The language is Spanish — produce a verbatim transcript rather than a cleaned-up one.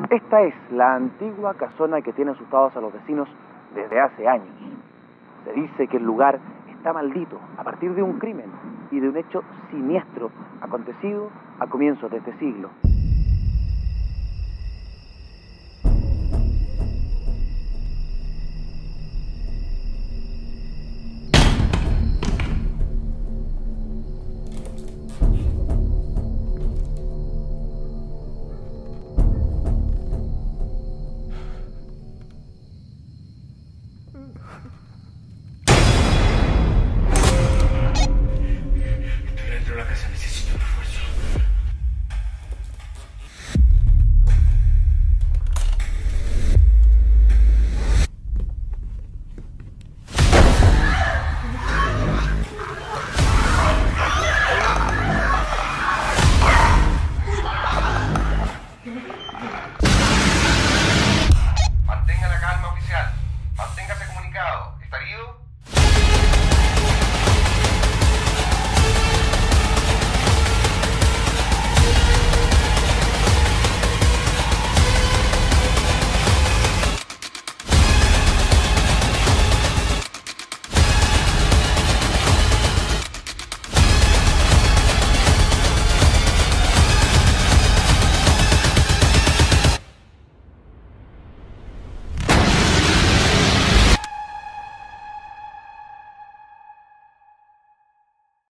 Esta es la antigua casona que tiene asustados a los vecinos desde hace años. Se dice que el lugar está maldito a partir de un crimen y de un hecho siniestro acontecido a comienzos de este siglo.